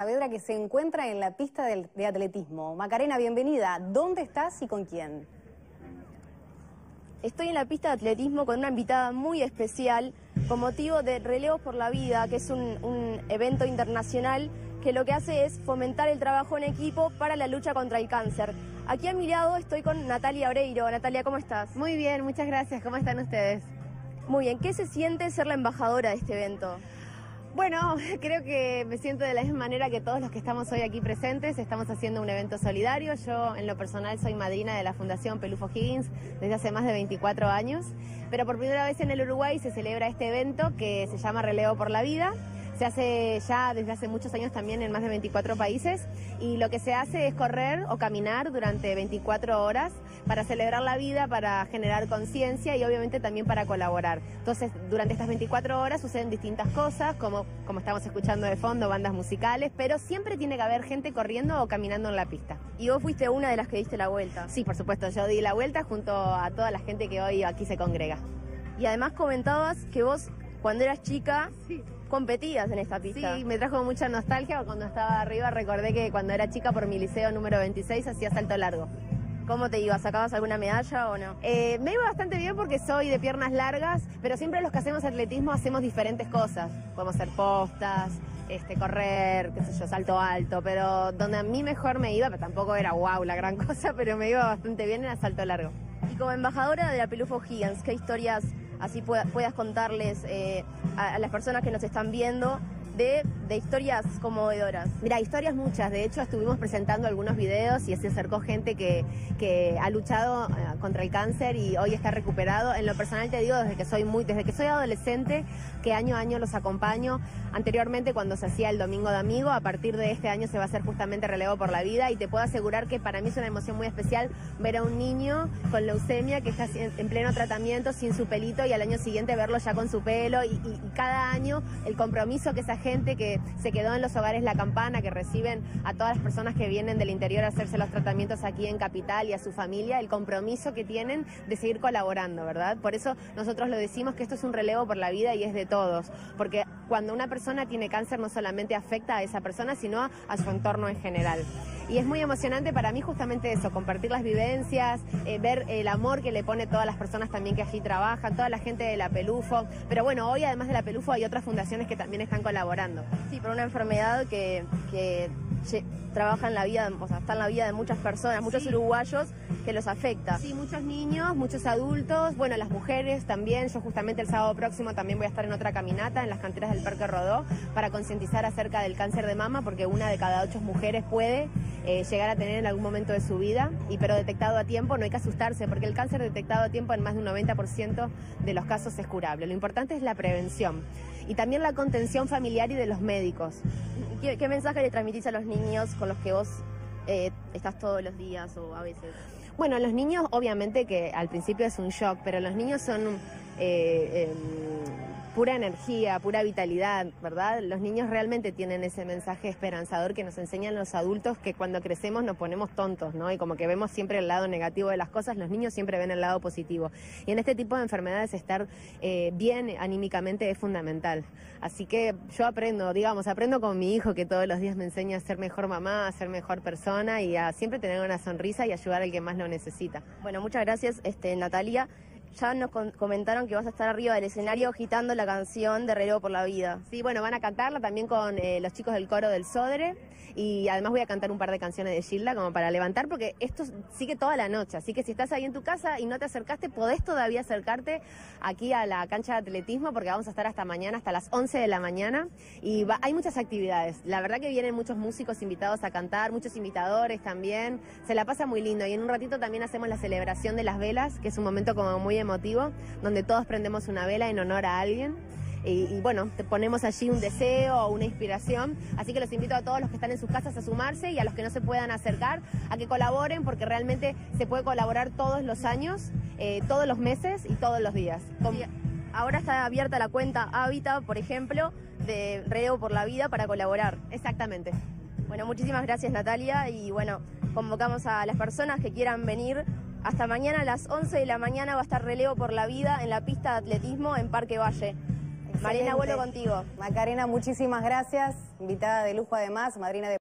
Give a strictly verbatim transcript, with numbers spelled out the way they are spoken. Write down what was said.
Saavedra, que se encuentra en la pista de, de atletismo. Macarena, bienvenida. ¿Dónde estás y con quién? Estoy en la pista de atletismo con una invitada muy especial con motivo de Relevos por la Vida, que es un, un evento internacional que lo que hace es fomentar el trabajo en equipo para la lucha contra el cáncer. Aquí a mi lado estoy con Natalia Oreiro. Natalia, ¿cómo estás? Muy bien, muchas gracias. ¿Cómo están ustedes? Muy bien. ¿Qué se siente ser la embajadora de este evento? Bueno, creo que me siento de la misma manera que todos los que estamos hoy aquí presentes. Estamos haciendo un evento solidario. Yo, en lo personal, soy madrina de la Fundación Pelufo Higgins desde hace más de veinticuatro años. Pero por primera vez en el Uruguay se celebra este evento que se llama Relevo por la Vida. Se hace ya desde hace muchos años también en más de veinticuatro países y lo que se hace es correr o caminar durante veinticuatro horas para celebrar la vida, para generar conciencia y obviamente también para colaborar. Entonces, durante estas veinticuatro horas suceden distintas cosas, como, como estamos escuchando de fondo, bandas musicales, pero siempre tiene que haber gente corriendo o caminando en la pista. ¿Y vos fuiste una de las que diste la vuelta? Sí, por supuesto, yo di la vuelta junto a toda la gente que hoy aquí se congrega. Y además comentabas que vos, cuando eras chica, sí, competías en esta pista. Sí, me trajo mucha nostalgia. Cuando estaba arriba recordé que cuando era chica por mi liceo número veintiséis hacía salto largo. ¿Cómo te iba? ¿Sacabas alguna medalla o no? Eh, me iba bastante bien porque soy de piernas largas, pero siempre los que hacemos atletismo hacemos diferentes cosas. Podemos hacer postas, este, correr, qué sé yo, salto alto, pero donde a mí mejor me iba, pero tampoco era wow la gran cosa, pero me iba bastante bien, era salto largo. Y como embajadora de la Pelufo Higgins, ¿qué historias así pueda, puedas contarles eh, a, a las personas que nos están viendo de, de historias conmovedoras? Mira, historias muchas. De hecho, estuvimos presentando algunos videos y se acercó gente que, que ha luchado uh, contra el cáncer y hoy está recuperado. En lo personal te digo, desde que soy muy, desde que soy adolescente, que año a año los acompaño. Anteriormente, cuando se hacía el Domingo de Amigo, a partir de este año se va a hacer justamente Relevo por la Vida y te puedo asegurar que para mí es una emoción muy especial ver a un niño con leucemia que está en pleno tratamiento sin su pelito y al año siguiente verlo ya con su pelo y, y, y cada año el compromiso que esa gente que se quedó en los hogares La Campana, que reciben a todas las personas que vienen del interior a hacerse los tratamientos aquí en Capital y a su familia, el compromiso que tienen de seguir colaborando, ¿verdad? Por eso nosotros lo decimos que esto es un relevo por la vida y es de todos, porque cuando una persona tiene cáncer no solamente afecta a esa persona, sino a, a su entorno en general. Y es muy emocionante para mí justamente eso, compartir las vivencias, eh, ver el amor que le pone todas las personas también que aquí trabajan, toda la gente de la Pelufo. Pero bueno, hoy además de la Pelufo hay otras fundaciones que también están colaborando. Sí, por una enfermedad que, que trabaja en la vida, o sea, está en la vida de muchas personas, muchos sí, uruguayos que los afecta. Sí, muchos niños, muchos adultos, bueno, las mujeres también. Yo justamente el sábado próximo también voy a estar en otra caminata en las canteras del Parque Rodó para concientizar acerca del cáncer de mama, porque una de cada ocho mujeres puede eh, llegar a tener en algún momento de su vida, y pero detectado a tiempo no hay que asustarse, porque el cáncer detectado a tiempo en más de un noventa por ciento de los casos es curable. Lo importante es la prevención y también la contención familiar y de los médicos. ¿Qué, qué mensaje le transmitís a los niños con los que vos eh, estás todos los días o a veces? Bueno, los niños obviamente que al principio es un shock, pero los niños son eh, eh, pura energía, pura vitalidad, ¿verdad? Los niños realmente tienen ese mensaje esperanzador que nos enseñan los adultos, que cuando crecemos nos ponemos tontos, ¿no? Y como que vemos siempre el lado negativo de las cosas, los niños siempre ven el lado positivo. Y en este tipo de enfermedades estar eh, bien anímicamente es fundamental. Así que yo aprendo, digamos, aprendo con mi hijo, que todos los días me enseña a ser mejor mamá, a ser mejor persona y a siempre tener una sonrisa y ayudar al que más lo necesita. Bueno, muchas gracias, este, Natalia. Ya nos comentaron que vas a estar arriba del escenario agitando la canción de Relevo por la Vida. Sí, bueno, van a cantarla también con eh, los chicos del coro del Sodre y además voy a cantar un par de canciones de Gilda como para levantar, porque esto sigue toda la noche, así que si estás ahí en tu casa y no te acercaste, podés todavía acercarte aquí a la cancha de atletismo, porque vamos a estar hasta mañana, hasta las once de la mañana y va, hay muchas actividades. La verdad que vienen muchos músicos invitados a cantar, muchos invitadores también, se la pasa muy lindo y en un ratito también hacemos la celebración de las velas, que es un momento como muy emotivo, donde todos prendemos una vela en honor a alguien y, y bueno, te ponemos allí un deseo o una inspiración, así que los invito a todos los que están en sus casas a sumarse y a los que no se puedan acercar a que colaboren, porque realmente se puede colaborar todos los años, eh, todos los meses y todos los días. Con... Sí, ahora está abierta la cuenta Hábitat, por ejemplo, de Relevo por la Vida para colaborar. Exactamente. Bueno, muchísimas gracias, Natalia, y bueno, convocamos a las personas que quieran venir. Hasta mañana a las once de la mañana va a estar Relevo por la Vida en la pista de atletismo en Parque Valle. Marina, vuelvo contigo. Macarena, muchísimas gracias. Invitada de lujo además, madrina de